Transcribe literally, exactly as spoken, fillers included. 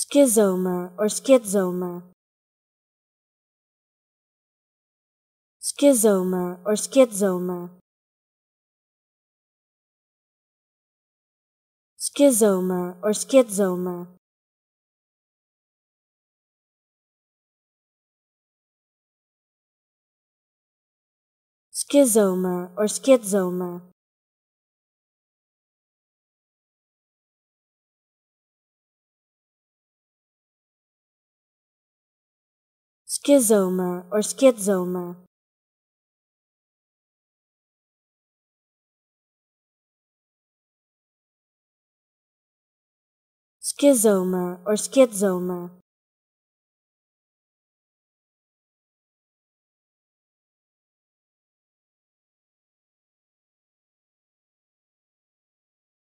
Schizoma or schizoma. Schizoma or schizoma. Schizoma or schizoma. Schizoma or schizoma. Schizoma or schizoma. Schizoma or schizoma.